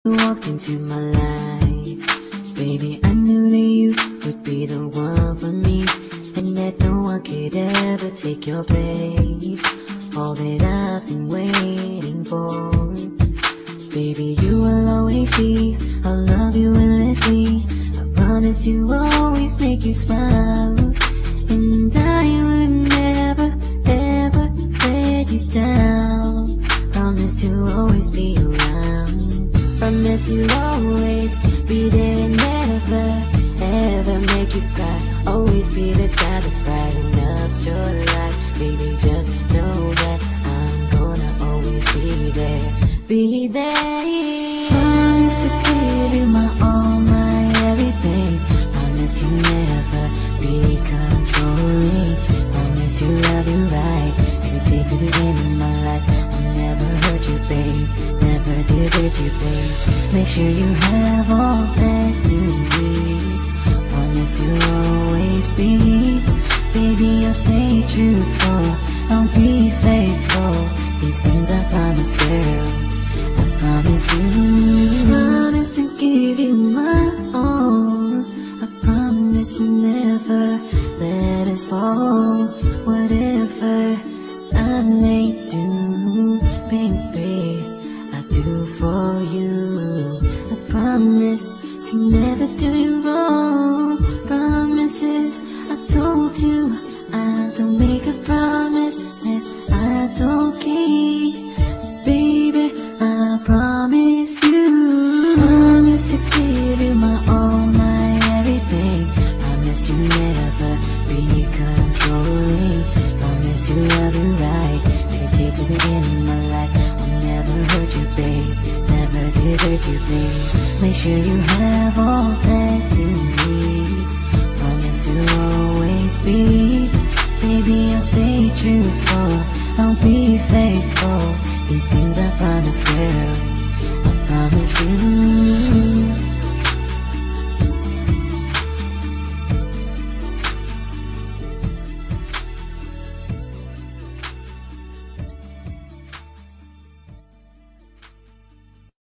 You walked into my life, baby, I knew that you would be the one for me, and that no one could ever take your place. All that I've been waiting for, baby, you will always be. I'll love you endlessly. I promise you always make you smile, and I would never, ever let you down. Promise to always be around. Promise you'll always be there and never, ever make you cry. Always be the guy that brightens up your life. Baby, just know that I'm gonna always be there. Be there. Promise to give you my all, my everything. Promise to never be controlling. Promise to love you right every day to the end of my life. I'll never hurt you, babe, never desert you, babe. Make sure you have all that you need. Promise to always be. Baby, I'll stay truthful, I'll be faithful. These things I promise, girl, I promise you. Promise to give you my all. I promise to never let us fall. Whatever I may do, baby, I do for you. I promise to never do you wrong. Promises I told you, I don't make a promise that I don't keep. Baby, I promise you. Promise to give you my all, my everything. Promise to never be controlling. Promise to love you right every day to the end of my life. I'll never hurt you, babe, never desert you, babe. Make sure you have all that you need. Promise to always be. Baby, I'll stay truthful, I'll be faithful. These things I promise, girl, I promise you.